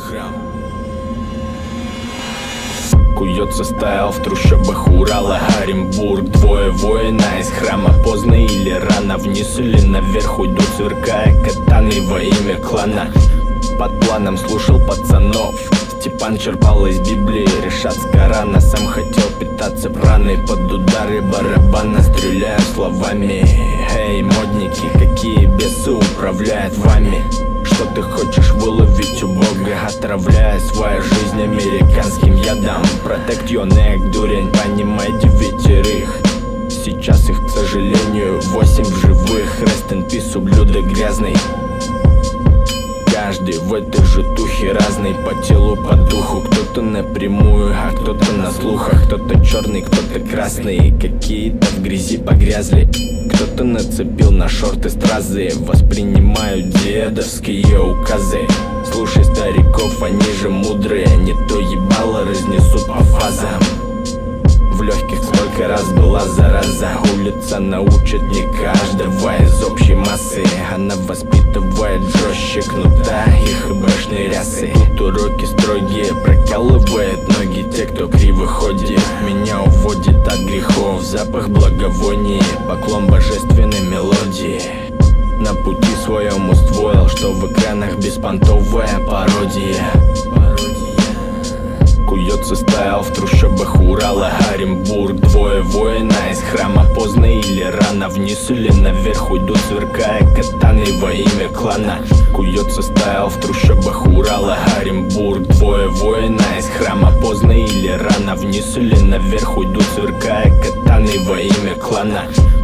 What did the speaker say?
храм. Куется стоял в трущобах Урала, Оренбург. Двое воина из храма, поздно или рано, вниз или наверх уйдут, сверкая катаны во имя клана. Под планом слушал пацанов, Степан черпал из Библии, Решат с Корана. Сам хотел питаться праной под удары барабана, стреляя словами. Эй, модники, какие бесы управляют вами? Что ты хочешь выловить у Бога, отравляя свою жизнь американским ядом? Protect your neck, дурень, понимай девятерых. Сейчас их, к сожалению, 8 в живых. Rest in peace, ублюдок грязный. Каждый в этой же тухе разный, по телу, по духу. Кто-то напрямую, а кто-то на слухах. Кто-то черный, кто-то красный, какие-то в грязи погрязли. Кто-то нацепил на шорты стразы, воспринимают дедовские указы. Слушай стариков, они же мудрые, не то ебало разнесут по фазам. В легких сколько раз была зараза. Улица научит не каждого из общей массы. Она воспитывает жестче кнута и хбшные рясы. Тут уроки строгие, прокалывает ноги те, кто криво ходит. Меня уводит от грехов запах благовоний, поклон божественной мелодии. На пути своем усвоил, что в экранах беспонтовая пародия. Куется стоял в трущобах Урала, Оренбург. Двое воина из храма, поздно или рано, вниз или наверх уйдут, сверкая катаны во имя клана. Куется стоял в трущобах Урала, Оренбург. Двое воина из храма, поздно или рано, вниз или наверх уйдут, сверкая катаны во имя клана.